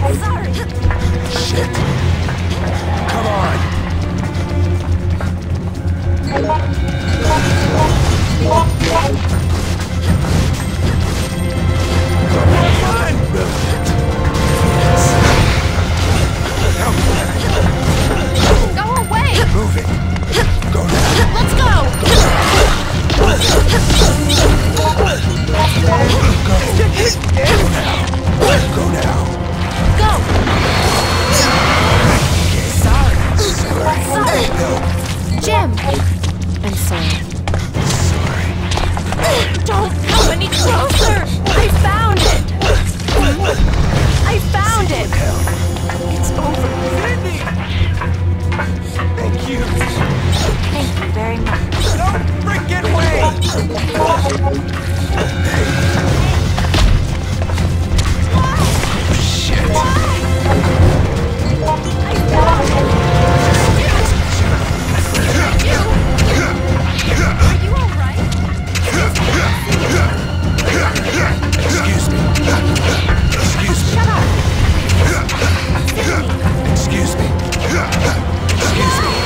Sorry. Shit. Come on. Unbrilliant. Help me. Go away! Moving. Go now. Let's go! Go. Go now. Go! Sorry. Help. Jim! I'm sorry. Sorry. Don't come any closer! I found it! I found it! Hell. It's over. Cindy! Thank you. Thank you very much. No freaking way! Shit. I found it! Are you alright? Excuse me. Excuse me. Shut up! Cindy! Excuse me. Excuse me.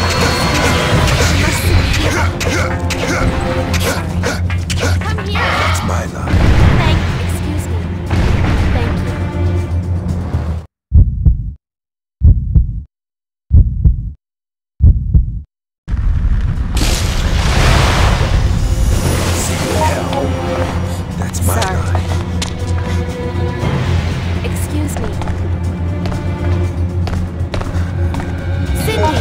Come here! That's my line. Excuse me. Thank you. Hell. That's my Sorry. line. Excuse me. Cindy!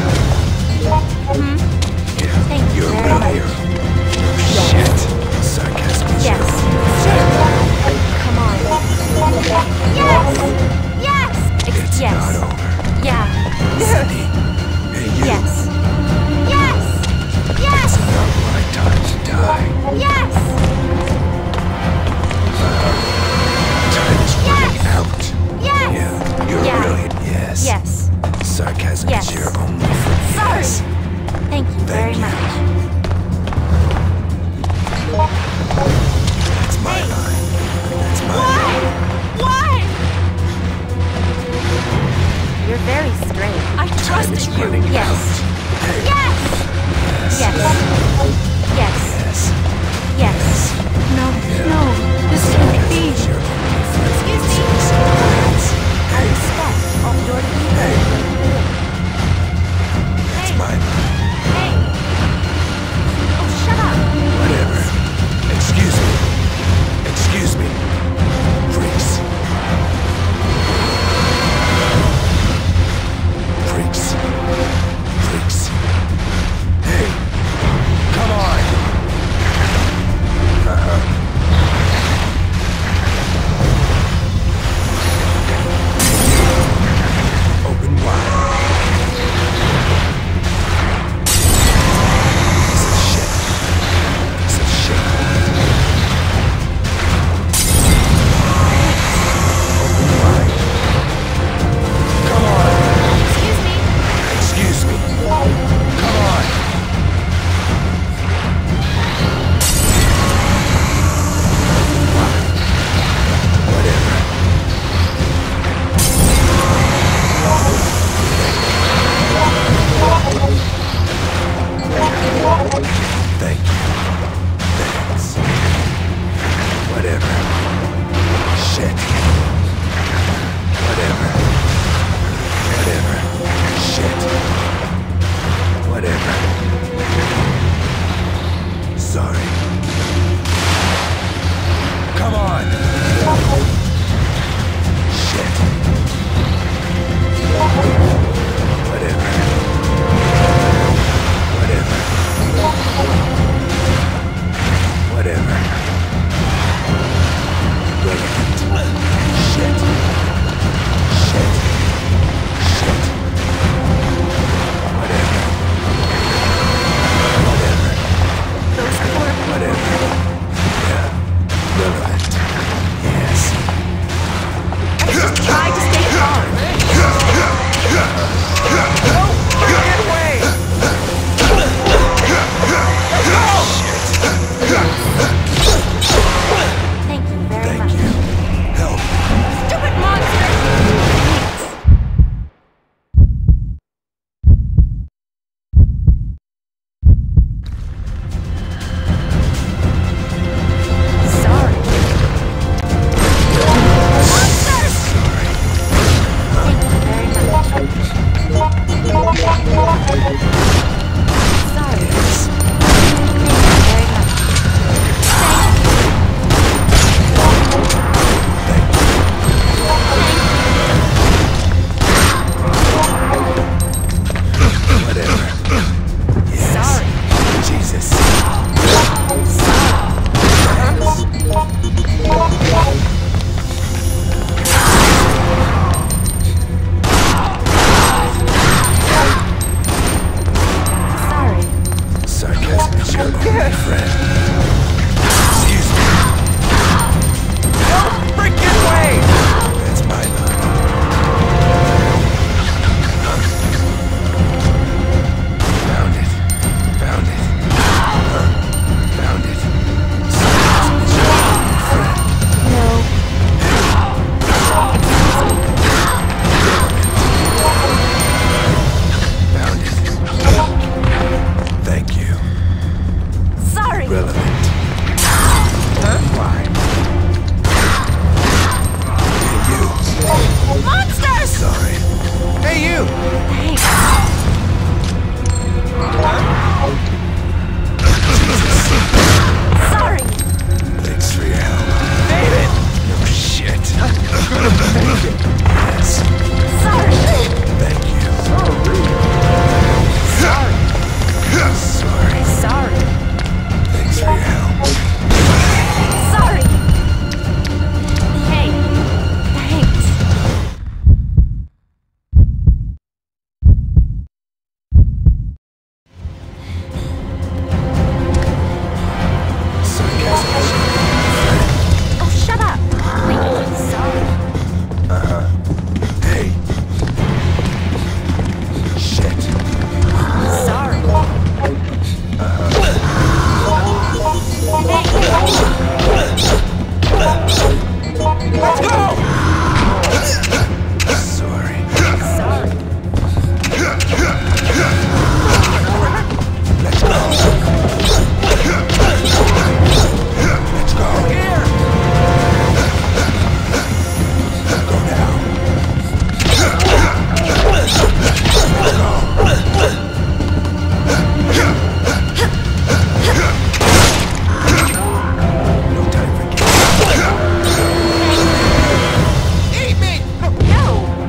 Yeah, Thank you you're a very real much. hero. Shit. Sarcasm is Yes. your Come on. Yes! Yes! It's yes. not over. Yeah. Cindy. Hey, you. Yes. Yes! Yes! It's not my time to die. Yes! Time is running Yes. out. Yes! Yeah, you're Yeah. brilliant. Yes. Yes. Sarcasm Yes. is your only friend. Sorry. Yes. Thank you very you. much. That's my line. That's my line. Why? You're very strange. I Time trusted is you. running Yes. out. Hey. Yes! Yes. Yes. Yes. Yes. Yes. Sorry. Thank you. Sorry. Sorry. Sorry. Thanks for your help. Sorry. Hey. Thanks. Sarcasm. Oh, shut up. Please. Sorry. Hey. Shit. Sorry. Let's go! Sorry. Sorry. Let's go. Let's go. Here. Go now. No time for games. Eat me! No.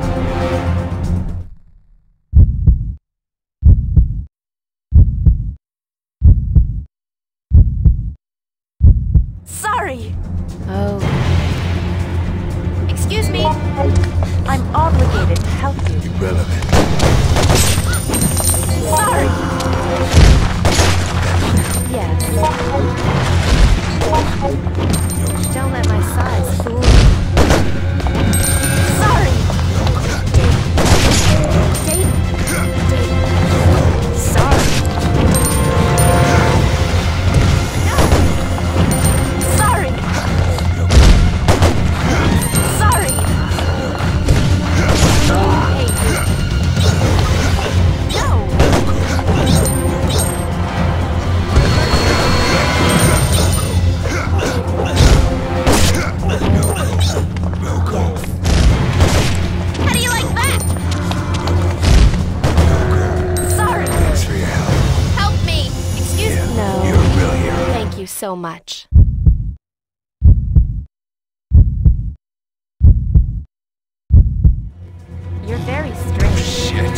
Sorry. Oh. Excuse me. I'm obligated to help you. Irrelevant. Sorry. Yes. Don't let my size fool you. Sorry. Date. Sorry. No. Sorry. Sorry. Hey. No. How do you like that? Sorry. Thanks for your help. Help me. Excuse me. No. You're a real hero. Thank you so much. You're very strange. Shit.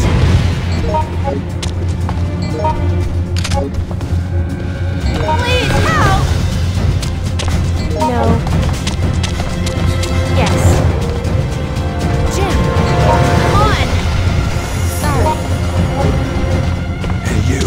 Please help! No. Yes. Jim, come on. Sorry. Hey, you.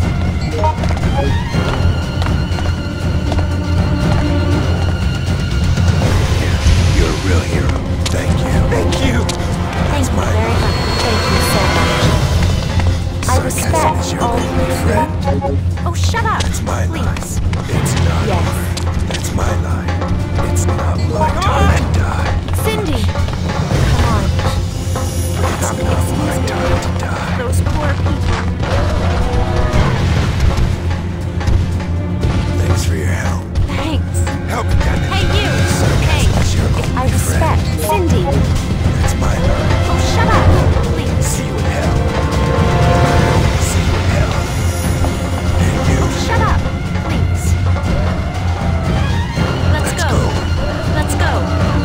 You're a real hero. Thank you. Thank you. Thank you very much. Thank you so much. I Sarcasm respect is your all only friend. Oh, shut up. That's my Please. line. It's not Yes. mine. That's my line. It's not my time to die. Cindy. Come on. It's not my time to die. Those poor people. Thanks for your help. Thanks. Help, Lieutenant. Hey, you. Sarcasm is your Hey. I only respect friend. Cindy. That's my line. Oh, shut up. Please. See you in hell. See you in hell. Hey, you. Shut up. Please. Let's go. Let's go.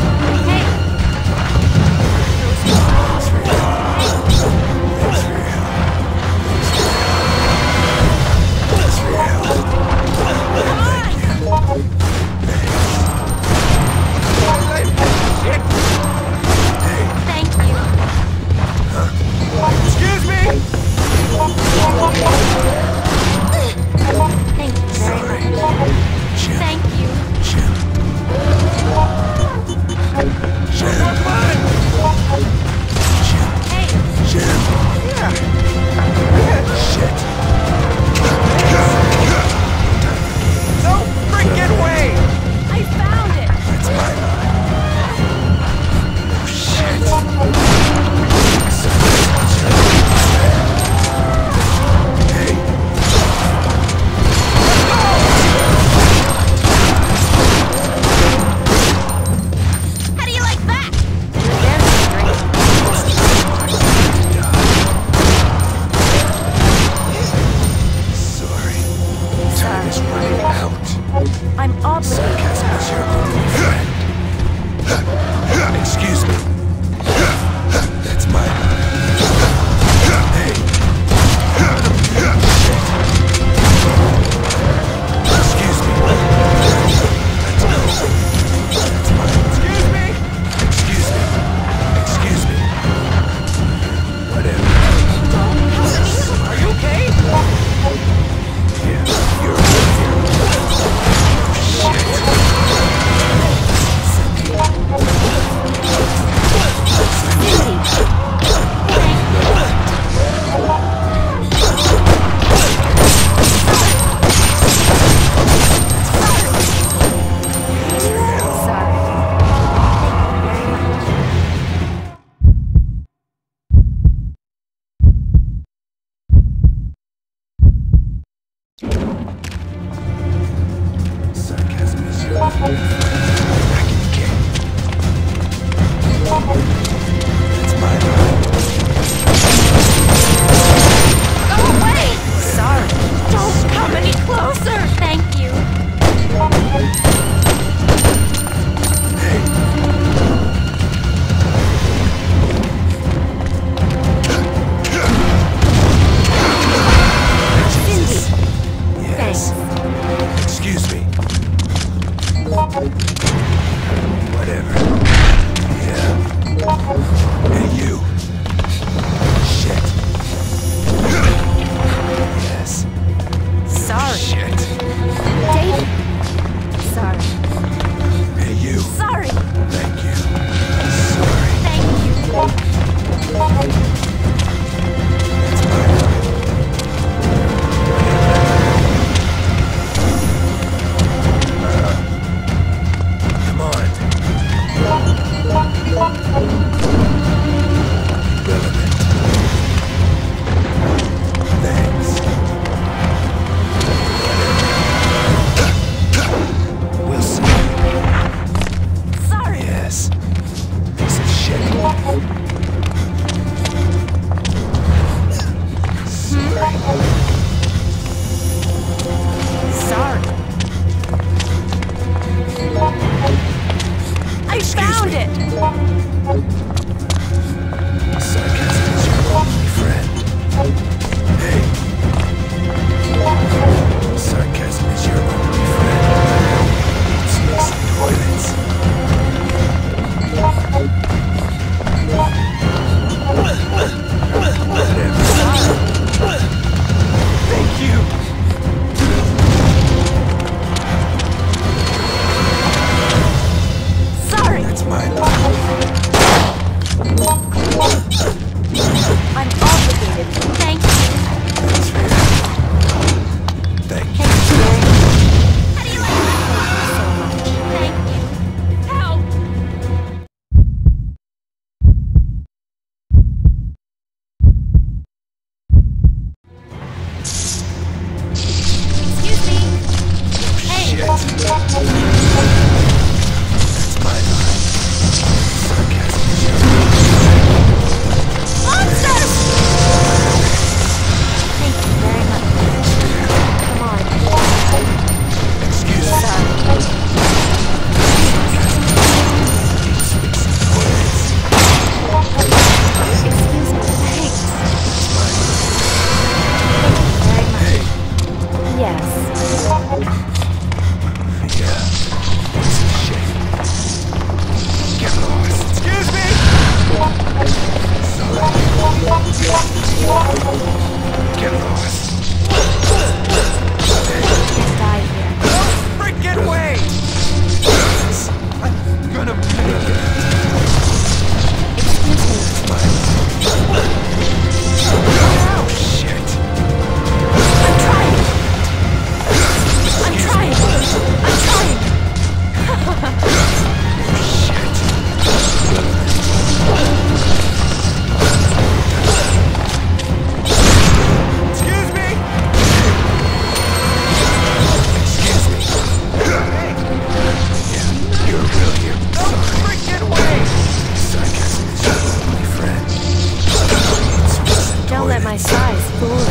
my size foolish.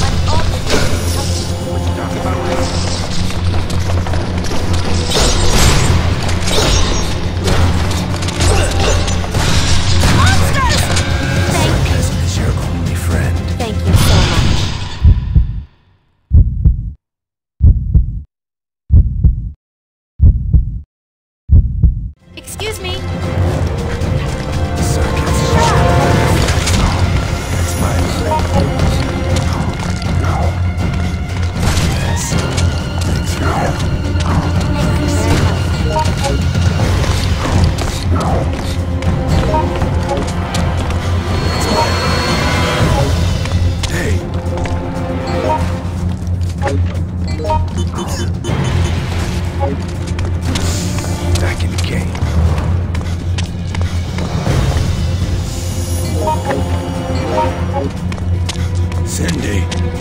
What you talking about, Monsters! Thank you. Sarcasm is your only friend. Thank you so much. Excuse me. Sarcasm. That's my friend. Yes. Thanks for your help. Thank you very much. Hey. Back in the game. Cindy.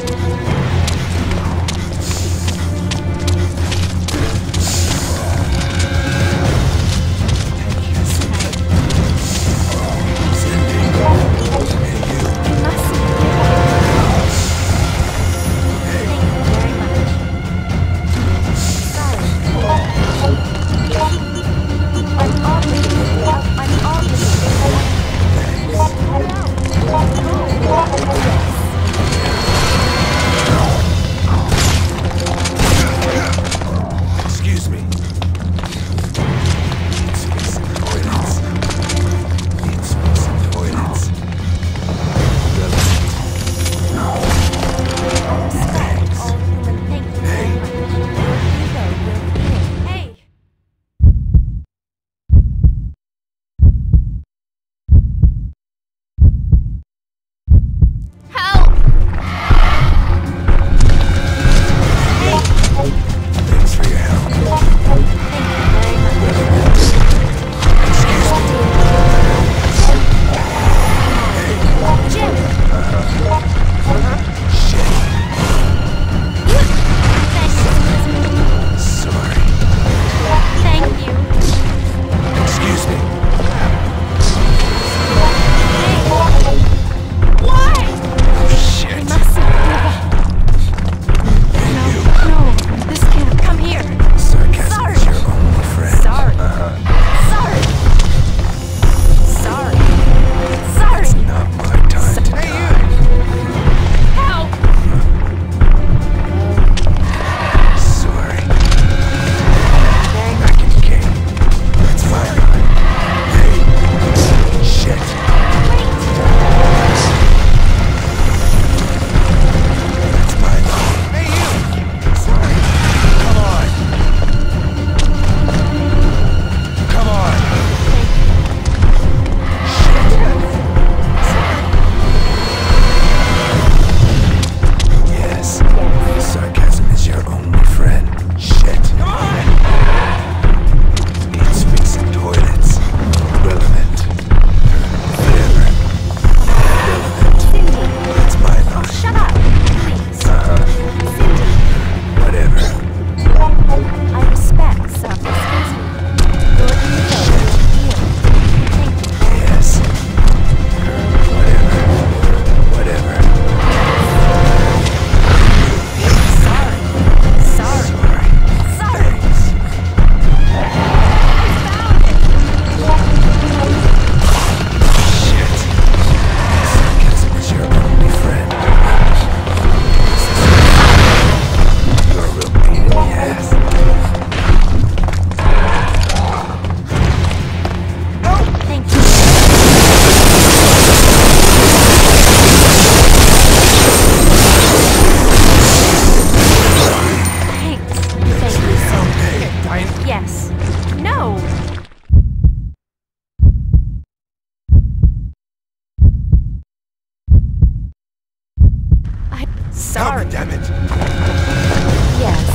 Cindy. Hey, you. You mustn't give up. Hey. Thank you very much. Sorry. I'm obligated. I'm obligated. Excuse me. Let's fix some toilets. Let's fix some toilets. Thanks. Thank you very much. Hey. Help! Thanks for your help. Thank you very much. Jim! Shit. Thank Sorry. you. Excuse me. Why? Shit. We mustn't give up. No, this can't. Come here. Sarcasm Sorry. is your only friend. Sorry. Sorry. Sorry. Not my time to die. Help! Sorry. Very Back in the game. That's my line. Hey. Shit. That's my line. Hey, you. Sorry. Come on. Come on. Yes. Sarcasm is your only friend. Shit. Come on. Needs fixing toilets. Relevant. Whatever. Relevant. Cindy. That's my line. Shut up, please. Cindy, Whatever. I respect some. Excuse me. Your ego will heal. Thank you. Yes. Whatever. Whatever. Sorry. Sorry. Sorry. Sorry. Thanks. I found it. Shit. Sarcasm is your only friend. You're a real pain in the ass. Thank you. Thanks. Thank you so much. Yes. No. I'm sorry. God damn it. Yes.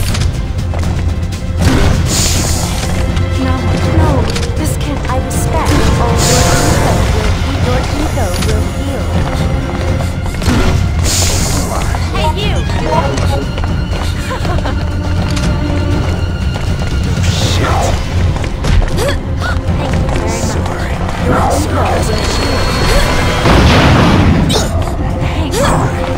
No, this can't. I respect. Oh, your ego will heal. Hey, you! Shit. Thank you very much. Sorry. Your ego will heal. Thanks.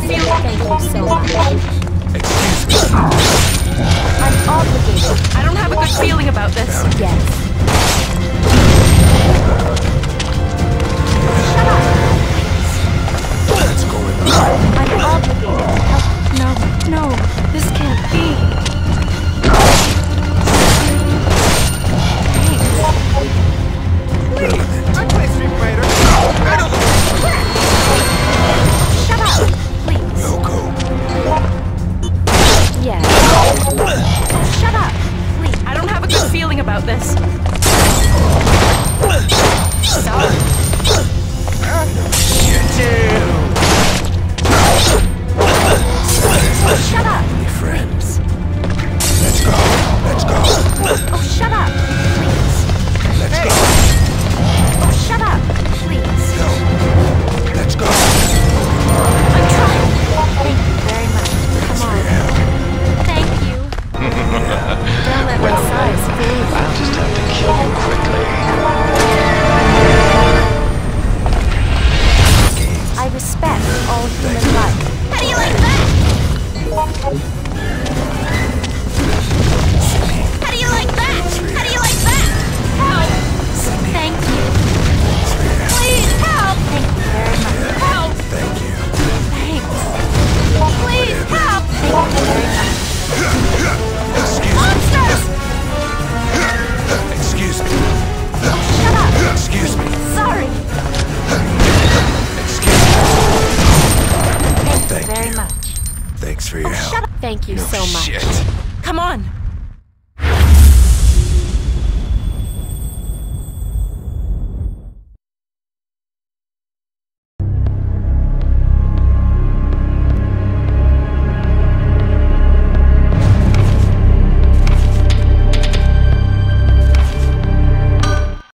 good feeling. Thank you so much. Excuse me. I'm obligated. I don't have a good feeling about this. Yes. What's going on? I'm obligated to help. No, this can't be. Relevant. I play Street Fighter. Shut up, please. Yoko. Yes. Shut up, please. I don't have a good feeling about this. Stop. Shut up. Be friends. Let's go. Let's go. Oh, shut up, please. Let's go. Oh, shut up, please. Go. Let's go. I'm trying. Thank you very much. Come on. Thank you. Don't let my size fool you. I'll just have to kill you quickly. I respect all human life. How do you like that? How do you like that? How do you like that? Help! Thank you. Please help! Thank you very much. Help! Thank you. Thanks. Please help! Thank you very much. Monsters! Excuse me. Oh, shut up! Excuse me. Sorry. Excuse me. Thank you Thank very you. much. Thanks for your Oh, help. shut up. Thank you No so much. shit. Come on.